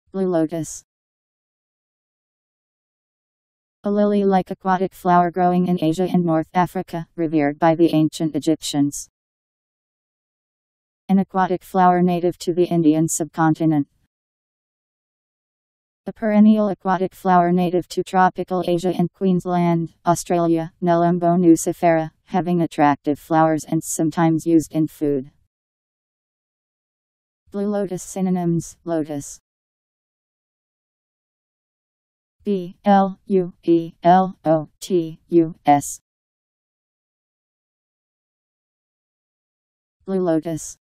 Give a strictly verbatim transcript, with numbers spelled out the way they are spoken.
Blue lotus. A lily-like aquatic flower growing in Asia and North Africa, revered by the ancient Egyptians. An aquatic flower native to the Indian subcontinent. A perennial aquatic flower native to tropical Asia and Queensland, Australia, Nelumbo nucifera, having attractive flowers and sometimes used in food. Blue lotus synonyms: lotus. B L U E L O T U S. Blue lotus.